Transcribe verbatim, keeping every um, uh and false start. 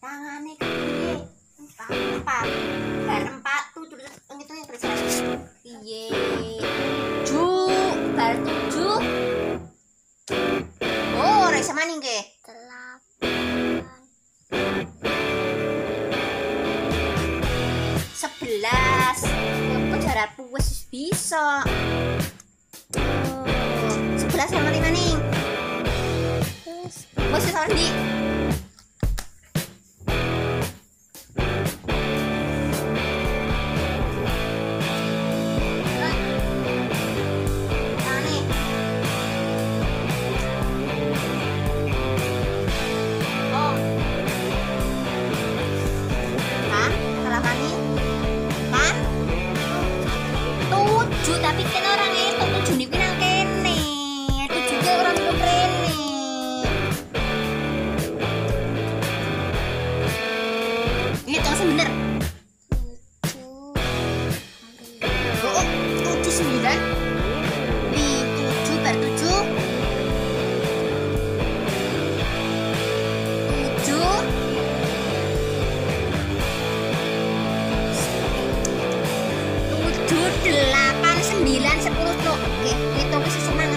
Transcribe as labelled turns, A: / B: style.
A: Tangane kepiye? Empat, empat. Bar empat tuh terus ngitungnya kerja. Piye? Tujuh, bar tujuh. Oh, ora sama ning nggih. Sebelas. Kok jarakku wis bisa. Oh, sebelas sama lima nih. Wis wis ora ndi? Tapi kan orang itu tujuh niku nang kene. Tujuh ke orang belum rene. Ini tong sing bener. Oh, tujuh sembilan. Di tujuh bar tujuh. Tujuh. Tujuh delapan sembilan sepuluh tuh, oke, itu bisa senang.